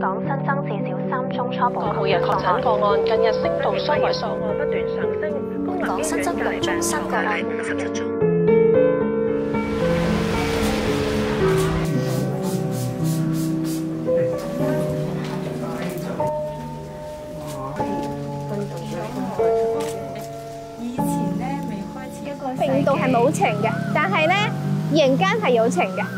港新增至少3宗初步每日確診個案近日升到雙位數， 不斷上升。 本港新增6宗新個案。 57宗。 以前咧未開始， 病毒係冇情嘅，但係咧人間係有情嘅。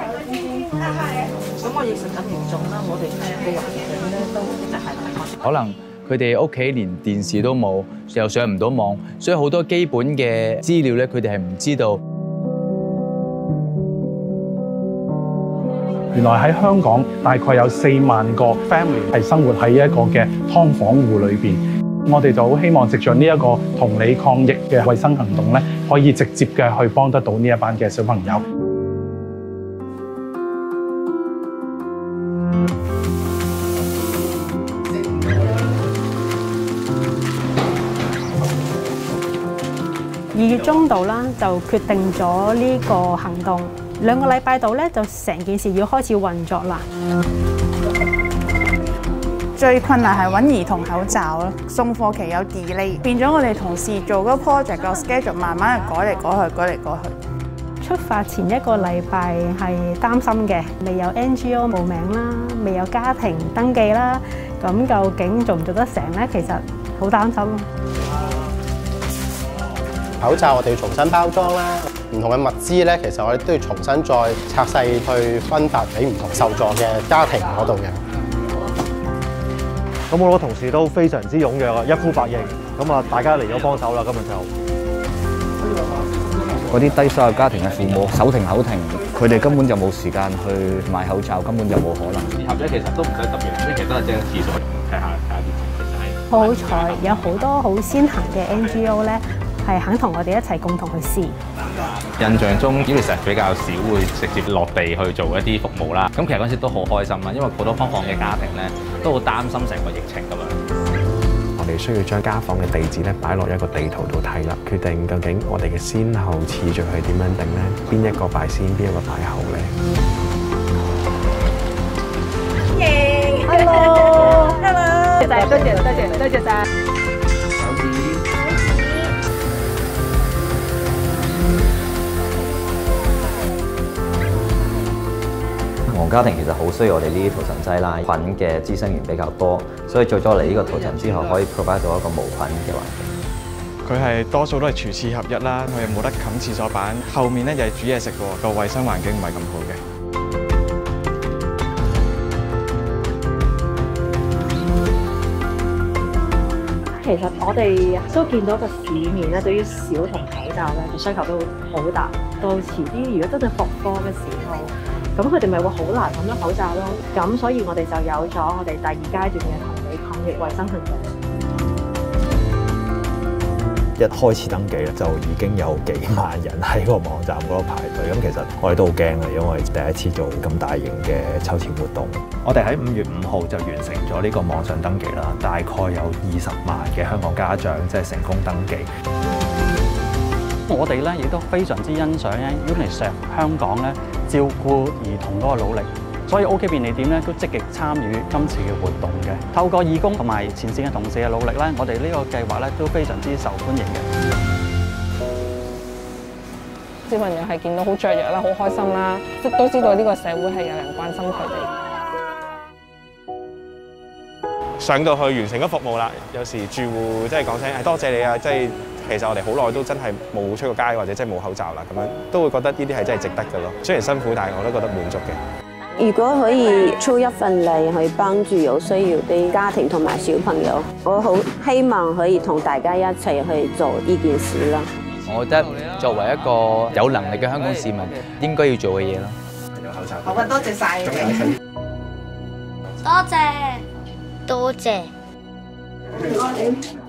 咁我疫情咁嚴重啦，我哋嘅環境咧都一直係可能佢哋屋企連電視都冇，又上唔到網，所以好多基本嘅資料咧，佢哋係唔知道。 原來喺香港大概有4萬個 family 係生活喺一個嘅劏房戶裏邊。我哋就好希望藉着呢一個同理抗疫嘅衞生行動咧，可以直接嘅去幫得到呢一班嘅小朋友。 2月中度啦，就決定咗呢個行動。2個禮拜度咧，就成件事要開始運作啦。 最困難係揾兒童口罩咯，送貨期有 delay， 變咗我哋同事做嗰個 project 個 schedule 慢慢改嚟改去，改嚟改去。 出發前1個禮拜係擔心嘅，未有 NGO 報名啦，未有家庭登記啦，咁究竟做唔做得成咧？其實好擔心。 口罩我哋要重新包裝啦，唔同嘅物資咧，其實我哋都要重新再拆細去分發俾唔同受助嘅家庭嗰度嘅。 咁我個同事都非常之踴躍啊，一呼百應。咁啊，大家嚟咗幫手啦，今日就嗰啲低收入家庭嘅父母手停口停，佢哋根本就冇時間去買口罩，根本就冇可能。 合咧其實都唔使特別，其實都係正廁所睇下啲其實係。 好彩有好多好先行嘅 NGO 咧，係肯同我哋一齊共同去試。 印象中UNICEF比較少會直接落地去做一啲服務啦。咁其實嗰陣時都好開心啦，因為好多劏房嘅家庭咧都好擔心成個疫情咁樣。 我哋需要將家訪嘅地址咧擺落一個地圖度睇啦，決定究竟我哋嘅先後次序係點樣定咧？邊一個擺先，邊一個擺後咧？ 耶 ！Hello，Hello，多謝晒。 黃家庭其實好需要我哋呢啲塗層劑啦，菌嘅滋生源比較多，所以做咗嚟呢個塗層之後，可以 provide 到一個無菌嘅環境。 佢係多數都係廚廁合一啦，佢又冇得冚廁所板，後面咧就係煮嘢食喎，個衞生環境唔係咁好嘅。 其實我哋都見到個市面咧，對於小童口罩咧嘅需求都好大。到遲啲如果真係復課嘅時候，咁佢哋咪會好難揾到口罩咯。咁所以我哋就有咗我哋第2階段嘅同理抗疫衞生行動。 一開始登記咧，就已經有幾萬人喺個網站嗰度排隊。咁其實我哋都好驚啊，因為第一次做咁大型嘅抽籤活動。 我哋喺5月5號就完成咗呢個網上登記啦，大概有20萬嘅香港家長即係成功登記。 我哋咧亦都非常之欣賞咧 UNICEF 香港咧照顧兒童嗰個努力，所以 OK 便利店咧都積極參與今次嘅活動嘅。透過義工同埋前線嘅同事嘅努力咧，我哋呢個計劃咧都非常之受歡迎嘅。 小朋友係見到好雀躍啦，好開心啦，都知道呢個社會係有人關心佢哋。 上到去完成咗服務啦，有時住戶即係講聲係多謝你啊，即係其實我哋好耐都真係冇出過街或者即係冇口罩啦，咁樣都會覺得呢啲係真係值得嘅咯。雖然辛苦，但係我都覺得滿足嘅。 如果可以出一份力去幫助有需要啲家庭同埋小朋友，我好希望可以同大家一齊去做呢件事啦。 我覺得作為一個有能力嘅香港市民，應該要做嘅嘢咯。 有口罩。 好啊，多謝晒你。 多謝。多謝。